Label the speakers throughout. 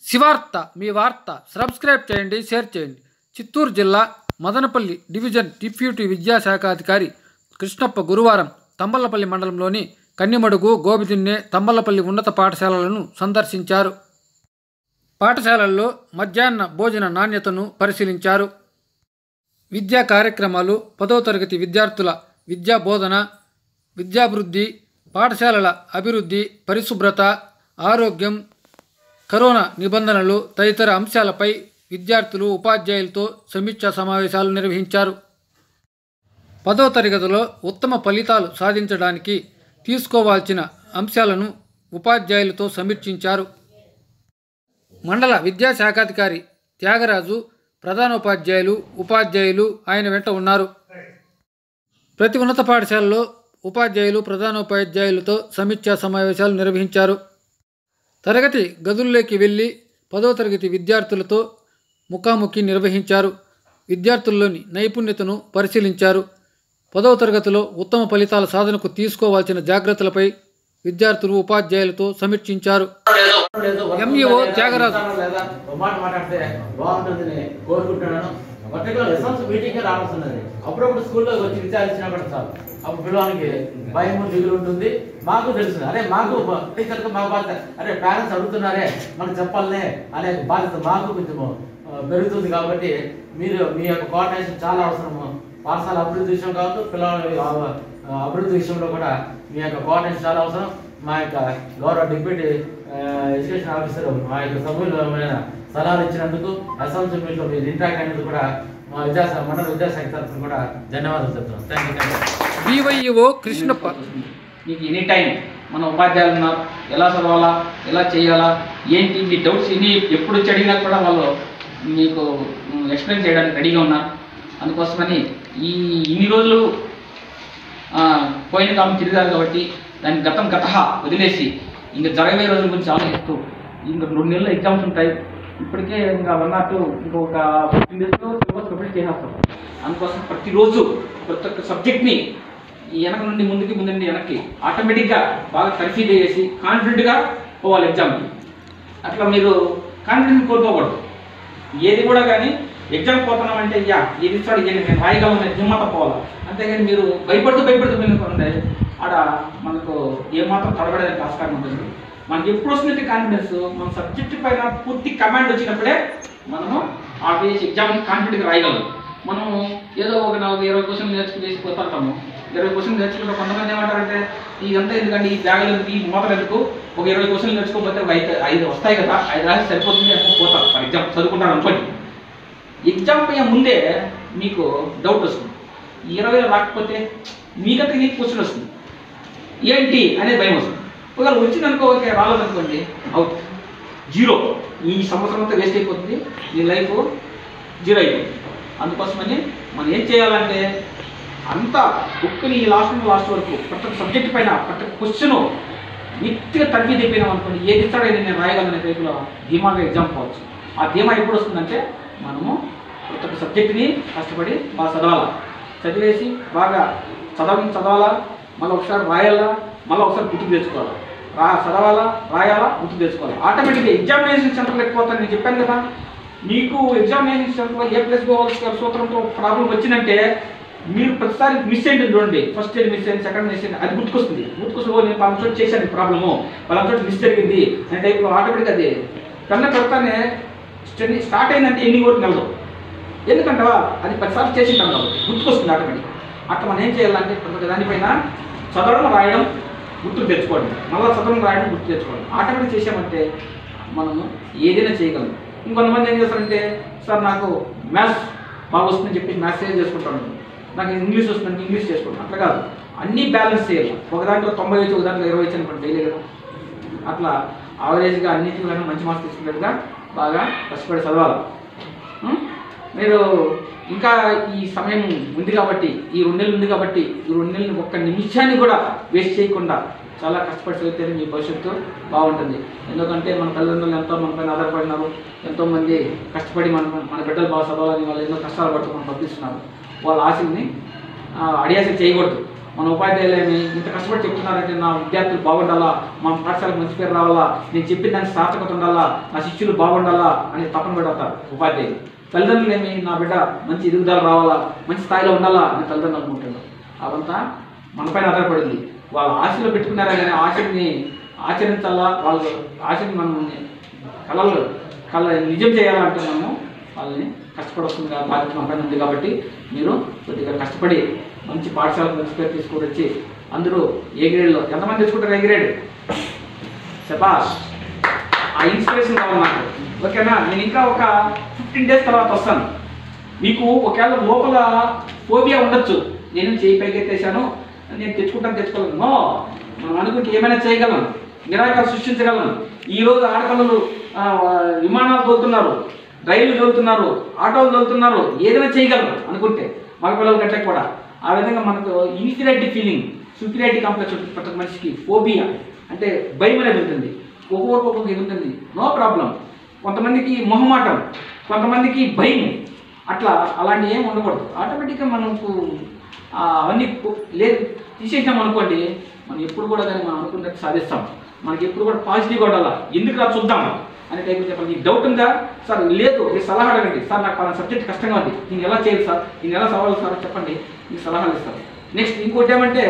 Speaker 1: శివార్త మీ వార్త సబ్స్క్రైబ్ చేయండి, షేర్ చేయండి. చిత్తూరు జిల్లా మదనపల్లి డివిజన్ డిప్యూటీ విద్యాశాఖాధికారి కృష్ణప్ప గురువారం తంబలపల్లి మండలంలోని కన్నిమడుగు, గోబిదిన్నె, తంబలపల్లి ఉన్నత పాఠశాలలను సందర్శించారు. పాఠశాలల్లో మధ్యాహ్న భోజన నాణ్యతను పరిశీలించారు. విద్యా కార్యక్రమాలు, 10వ తరగతి విద్యార్థుల విద్యా బోధన, విద్యాభివృద్ధి, పాఠశాలల అభివృద్ధి, పరిశుభ్రత, ఆరోగ్యం, కరోనా నిబంధనలు తదితర అంశాలపై విద్యార్థులు, ఉపాధ్యాయులతో సమీక్షా సమావేశాలు నిర్వహించారు. 10వ తరగతిలో ఉత్తమ ఫలితాలు సాధించడానికి తీసుకోవాల్సిన అంశాలను ఉపాధ్యాయులతో సమీక్షించారు. మండల విద్యాశాఖాధికారి త్యాగరాజు, ప్రధానోపాధ్యాయులు, ఉపాధ్యాయులు ఆయన వెంట ఉన్నారు. ప్రతి ఉన్నత పాఠశాలలో ఉపాధ్యాయులు, ప్రధానోపాధ్యాయులతో సమీక్షా సమావేశాలు నిర్వహించారు. తరగతి గదుల్లోకి వెళ్ళి 10వ తరగతి విద్యార్థులతో ముఖాముఖి నిర్వహించారు. విద్యార్థుల్లోని నైపుణ్యతను పరిశీలించారు. 10వ తరగతిలో ఉత్తమ ఫలితాల సాధనకు తీసుకోవాల్సిన జాగ్రత్తలపై విద్యార్థులు, ఉపాధ్యాయులతో సమీక్షించారు. ఎంఈఓ త్యాగరాజు
Speaker 2: మాట్లాడితే బాగుంటుందని కోరుకుంటున్నాను. పర్టికులర్ రిసల్ట్స్ మీటింగ్ రావాల్సింది. అప్పుడప్పుడు స్కూల్లో వచ్చి విచారించినా కూడా సార్ అప్పుడు పిల్లవానికి భయం, దిగులు ఉంటుంది. మాకు తెలుసు, అరే మాకు టీచర్కి మా బాధ్యత, అరే పేరెంట్స్ అడుగుతున్నారే మనకు చెప్పాలనే అనే బాధ్యత మాకు కొంచెం పెరుగుతుంది. కాబట్టి మీరు మీ యొక్క కోఆర్డినేషన్ చాలా అవసరము. పాఠశాల అభివృద్ధి విషయం కావచ్చు, పిల్లల అభివృద్ధి విషయంలో కూడా మీ యొక్క కోఆర్డినేషన్ చాలా అవసరం. మా యొక్క గౌరవ డిప్యూటీ ఎడ్యుకేషన్ ఆఫీసర్ మా యొక్క సభ్యులమైన సలహాలు ఇచ్చినందుకు, అసెంబ్లీ మీట్లో మీరు ఇంట్రాక్ట్ అయినందుకు కూడా మా మండల విద్యాశాఖ తరఫున కూడా ధన్యవాదాలు చెప్తున్నాం. Thank you.
Speaker 1: డివైఓ కృష్ణప్ప
Speaker 3: మీకు ఎనీ టైం మన ఉపాధ్యాయులు ఉన్నారు, ఎలా చదవాలా, ఎలా చేయాలా, ఏంటి మీ డౌట్స్ ఇన్ని ఎప్పుడు వచ్చి అడిగినా కూడా వాళ్ళు మీకు ఎక్స్ప్లెయిన్ చేయడానికి రెడీగా ఉన్నారు. అందుకోసమని ఇన్ని రోజులు పోయిన కాలం తిరిగారు కాబట్టి దాన్ని గత వదిలేసి ఇంకా జరగబోయే రోజుల గురించి ఆలోచిస్తూ ఇంకా 2 నెలలు ఎగ్జామ్స్ ఉంటాయి. ఇప్పటికే ఇంకా 1 or 2 ఇంకొక 15 daysలో సిలబస్ కంప్లీట్ చేసేస్తాం. అందుకోసం ప్రతిరోజు ప్రతి ఒక్క సబ్జెక్ట్ని వెనక నుండి ముందుకి, ముందు నుండి వెనక్కి ఆటోమేటిక్గా బాగా పరిశీలి చేసి కాన్ఫిడెంట్గా పోవాలి ఎగ్జామ్కి. అట్లా మీరు కాన్ఫిడెన్స్ కోల్పోకూడదు. ఏది కూడా కానీ ఎగ్జామ్ పోతున్నామంటే ఏది ఇస్తాడు, నేను రాయగలను హిమ్మత పోవాలి. అంతేగాని మీరు భయపడుతూ వెళ్ళిపోతే ఆడ మనకు ఏమాత్రం తడబడేదానికి ఆస్కారం ఉంటుంది. మనకి ఎప్పుడు వస్తున్నట్టు కాన్ఫిడెన్స్, మన సబ్జెక్ట్ పైన పూర్తి కమాండ్ వచ్చినప్పుడే మనము ఆ ఎగ్జామ్ని కాన్ఫిడెంట్గా రాయగలం. మనము ఏదో ఒక 40-20 క్వశ్చన్లు నేర్చుకుని పోతుంటాము. 20 క్వశ్చన్లు నేర్చుకుంటే కొంతమంది ఏమంటారంటే ఇదంతా ఎందుకంటే ఈ బ్యాగులు ఎందుకు, ఈ మూతలు ఎందుకు, ఒక 20 క్వశ్చన్లు నేర్చుకోకపోతే 5 వస్తాయి కదా, 5 రాసి సరిపోతుంది అనుకో పోతారు. ఫర్ ఎగ్జాంపుల్ చదువుకుంటారు అనుకోండి. ఎగ్జామ్ పైన ముందే మీకు డౌట్ వస్తుంది. 20 రాకపోతే మీకంతా నీకు క్వశ్చన్ వస్తుంది, ఏంటి అనేది భయం వస్తుంది. ఒకవేళ వచ్చిందనుకో, ఓకే, రాలేదనుకోండి, అవుట్, 0. ఈ సంవత్సరం అంతా వేస్ట్ అయిపోతుంది, మీ లైఫ్ 0 అయిపోతుంది. అందుకోసమని మనం ఏం చేయాలంటే అంతా బుక్ని లాస్ట్ వరకు ప్రతి ఒక్క సబ్జెక్ట్ పైన ప్రతి ఒక్క క్వశ్చన్ నీట్గా తగ్గి తెప్పినాం అనుకోండి, ఏది ఇస్తాడైనా నేను రాయగలనే టైపులో ధీమాగా ఎగ్జామ్ పోవచ్చు. ఆ ధీమా ఎప్పుడు వస్తుందంటే మనము ప్రతి ఒక్క సబ్జెక్ట్ని కష్టపడి బాగా చదవాలి. చదివేసి బాగా చదవాలా, మళ్ళీ ఒకసారి రాయాలా, మళ్ళీ ఒకసారి గుర్తుకు తెచ్చుకోవాలి. చదవాలా, రాయాలా, గుర్తుకు తెచ్చుకోవాలి. ఆటోమేటిక్గా ఎగ్జామినేషన్ సెంటర్కి వెళ్ళిపోతాను. నేను చెప్పాను కదా, మీకు ఎగ్జామినేషన్ సెంటర్లో A+B² సూత్రంతో ప్రాబ్లం వచ్చిందంటే మీరు ప్రతిసారి మిస్ అయింది చూడండి. ఫస్ట్ ఇయర్ మిస్ అయింది, సెకండ్ మిస్ అయింది, అది గుర్తుకొస్తుంది. నేను పలానా చోటు చేశాను ప్రాబ్లము, పలానా చోటు మిస్ జరిగింది అనే టైప్లో ఆటోమేటిక్గా అది కన్నా పెడతానే స్టార్ట్ అయిందంటే ఎన్ని వరకు నెలదు. ఎందుకంటే అది 10 సార్లు చేసింటాం కాబట్టి గుర్తుకొస్తుంది ఆటోమేటిక్గా. అట్లా మనం ఏం చేయాలంటే ప్రతి దానిపైన చదవడం, రాయడం, గుర్తుకు తెచ్చుకోండి, మళ్ళీ చదవడం, రాయడం, గుర్తు తెచ్చుకోండి. ఆటోమేటిక్ చేసామంటే మనము ఏదైనా చేయగలం. ఇంకొంతమంది ఏం చేస్తారంటే, సార్ నాకు మ్యాథ్స్ బాగా వస్తుందని చెప్పి మ్యాథ్స్ ఏం చేసుకుంటాను, నాకు ఇంగ్లీష్ వస్తుందని ఇంగ్లీష్ చేసుకుంటాను. అట్లా కాదు, అన్నీ బ్యాలెన్స్ చేయాలి. ఒక దాంట్లో 90 వచ్చి, ఒక దాంట్లో 20 వచ్చి అనుకోండి, డైలీ కదా. అట్లా యావరేజ్గా అన్నింటిలోనూ మంచి మార్క్స్ తీసుకునేట్టుగా బాగా కష్టపడి చదవాలి. మీరు ఇంకా ఈ సమయం ఉంది కాబట్టి, ఈ 2 నెలలు ఉంది కాబట్టి, ఈ 2 నెలలు ఒక్క నిమిషాన్ని కూడా వేస్ట్ చేయకుండా చాలా కష్టపడి చదివితేనే మీ భవిష్యత్తు బాగుంటుంది. ఎందుకంటే మన తల్లిదండ్రులు ఎంతో మన పైన ఆధారపడినారు. ఎంతోమంది కష్టపడి మన బిడ్డలు బాగా చదవాలని వాళ్ళు ఎన్నో కష్టాలు పడుతూ మనం పంపిస్తున్నారు. వాళ్ళ ఆశల్ని అడియాస చేయకూడదు. మన ఉపాధ్యాయులేమి ఇంత కష్టపడి చెప్తున్నారంటే నా విద్యార్థులు బాగుండాలా, మా పాఠశాలకు మంచి పేరు రావాలా, నేను చెప్పిన దానికి సార్థకత ఉండాలా, నా శిష్యులు బాగుండాలా అని తపన పెడతారు ఉపాధ్యాయులు. తల్లిదండ్రులు ఏమి నా బిడ్డ మంచి ఎదుగుదల రావాలా, మంచి స్థాయిలో ఉండాలా అని తల్లిదండ్రులు అనుకుంటారు. అదంతా మనపైన ఆధారపడింది. వాళ్ళ ఆశలు పెట్టుకున్నారా కానీ ఆశని ఆచరించాలా, వాళ్ళ ఆశని మనం కళ నిజం చేయాలంటే మనము వాళ్ళని కష్టపడుతుంది బాధ్యత మనపైన ఉంది. కాబట్టి మీరు కొద్దిగా కష్టపడి మంచి పాఠశాలకు మంచి పేరు తీసుకొని వచ్చి అందరూ ఏ గ్రేడ్లో ఎంతమంది తెచ్చుకుంటారు ఏ గ్రేడ్ చెప్పాస్. ఆ ఇన్స్పిరేషన్ కావాలి నాకు. ఓకేనా? నేను ఇంకా ఒక 15 days తర్వాత వస్తాను. మీకు ఒకవేళ లోపల ఫోబియా ఉండొచ్చు, నేను చేయి పైకెత్తేసాను నేను తెచ్చుకోలేను. నో, మనం అనుకుంటే ఏమైనా చేయగలం, నిరాకరణ సృష్టించగలం. ఈరోజు ఆడపిల్లలు విమానాలు తోలుతున్నారు, రైళ్లు తోలుతున్నారు, ఆటోలు తోలుతున్నారు, ఏదైనా చేయగలరు అనుకుంటే మగపిల్లల కంటే కూడా. ఆ విధంగా మనకు ఇన్ఫీరియారిటీ ఫీలింగ్, సుపీరియారిటీ కాంప్లెక్స్ ఉంటుంది ప్రతి మనిషికి. ఫోబియా అంటే భయం అనేది ఉంటుంది, ఒక్కొక్కరికి ఇది ఉంటుంది. No problem. కొంతమందికి మొహమాటం, కొంతమందికి భయం, అలాంటి ఏం ఉండకూడదు. ఆటోమేటిక్గా మనకు అవన్నీ లేదు తీసేసాం అనుకోండి, మనం ఎప్పుడు కూడా దాన్ని మనం అనుకున్నట్టు సాధిస్తాం. మనకి ఎప్పుడు కూడా పాజిటివ్గా ఉండాలా. ఎందుకు రా చూద్దాం అనే టైప్ చెప్పాలి. నీకు డౌట్ ఉందా సార్? లేదు, మీరు సలహా అడగండి. సార్ నాకు పలానా సబ్జెక్ట్ కష్టంగా ఉంది, నేను ఎలా చేయాలి సార్, నేను ఎలా సవాలు సార్ చెప్పండి, మీకు సలహాలు ఇస్తాను. నెక్స్ట్ ఇంకోటి ఏమంటే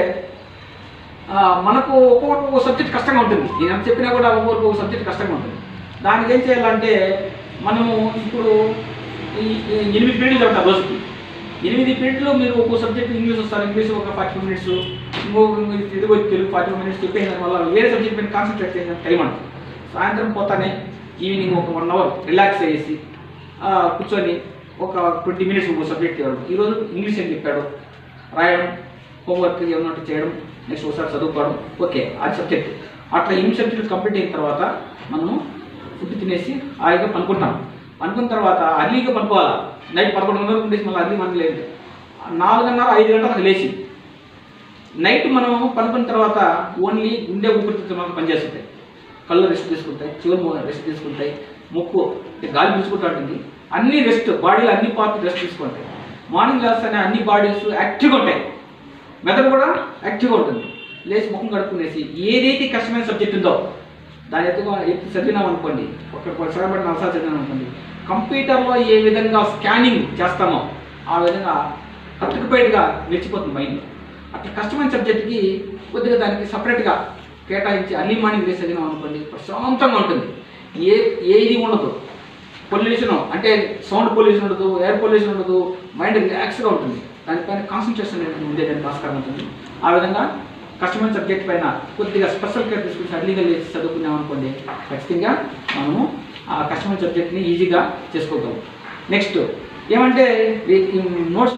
Speaker 3: మనకు ఒక్కొక్క సబ్జెక్ట్ కష్టంగా ఉంటుంది. నేను ఎంత చెప్పినా కూడా ఒక్కొక్క సబ్జెక్ట్ కష్టంగా ఉంటుంది. దానికి ఏం చేయాలంటే మనము ఇప్పుడు ఈ 8 పీరియడ్లు ఉంటాయి రోజుకి. 8 పీరియడ్లో మీరు ఒక్కో సబ్జెక్ట్ ఇంగ్లీష్ వస్తారు, ఇంగ్లీష్ ఒక 40 minutes, తెలుగు 40 minutes చెప్పేసిన వల్ల వేరే సబ్జెక్ట్ మీద కాన్సన్ట్రేట్ చేసిన టైం అంట. సాయంత్రం పోతానే ఈవినింగ్ ఒక 1 hour రిలాక్స్ చేసి కూర్చొని ఒక 20 minutes ఒక సబ్జెక్ట్ ఇవ్వడం. ఈరోజు ఇంగ్లీష్ ఏం చెప్పాడు రాయడం, హోంవర్క్ ఏమన్నా చేయడం, నెక్స్ట్ ఒకసారి చదువుకోవడం. ఓకే, అది సబ్జెక్ట్. అట్లా 8 సబ్జెక్టులు కంప్లీట్ అయిన తర్వాత మనము ఫుడ్ తినేసి హాయిగా పనుకుంటాం. పనుకున్న తర్వాత అర్లీగా పనుకోవాలా. నైట్ 11 ఉండేసి మళ్ళీ అర్లీ మనకి లేదు, 4:30-5 గంటలకు లేచి నైట్ మనం పనుకున్న తర్వాత ఓన్లీ గుండె ఊపిరితిత్తులు మనకు పనిచేస్తుంటాయి, కళ్ళు రెస్ట్ తీసుకుంటాయి, చెవులు రెస్ట్ తీసుకుంటాయి, ముక్కు గాలి పీల్చుకుంటూ ఉంటుంది. అన్ని రెస్ట్, బాడీలో అన్ని పార్ట్లు రెస్ట్ తీసుకుంటాయి. మార్నింగ్ లేస్తేనే అన్ని బాడీస్ యాక్టివ్గా ఉంటాయి, మెదడు కూడా యాక్టివ్గా ఉంటుంది. లేచి ముఖం కడుక్కునేసి ఏదైతే కష్టమైన సబ్జెక్ట్ ఉందో దాని ఎత్తి చదివినాం అనుకోండి, ఒక సరబడి 4 సార్లు చదివినాం అనుకోండి, కంప్యూటర్లో ఏ విధంగా స్కానింగ్ చేస్తామో ఆ విధంగా అతుకుపోయేట్టుగా నిలిచిపోతుంది మైండ్. అట్లా కష్టమైన సబ్జెక్ట్కి కొద్దిగా దానికి సపరేట్గా కేటాయించి అర్లీ మార్నింగ్ వేసి చదివినాం అనుకోండి, ప్రశాంతంగా ఉంటుంది. ఏది ఉండదు, పొల్యూషన్ అంటే సౌండ్ పొల్యూషన్ ఉండదు, ఎయిర్ పొల్యూషన్ ఉండదు, మైండ్ రిలాక్స్గా ఉంటుంది. దానిపైన కాన్సన్ట్రేషన్ ఉండేదానికి ఆస్కారం ఉంటుంది. ఆ విధంగా కష్టమైన సబ్జెక్ట్ పైన కొద్దిగా స్పెషల్ కేర్ తీసుకుని అర్లీగా లేచి చదువుకున్నాం అనుకోండి, ఖచ్చితంగా మనము ఆ కష్టమైన సబ్జెక్ట్ని ఈజీగా చేసుకోగలం. నెక్స్ట్ ఏమంటే నోట్స్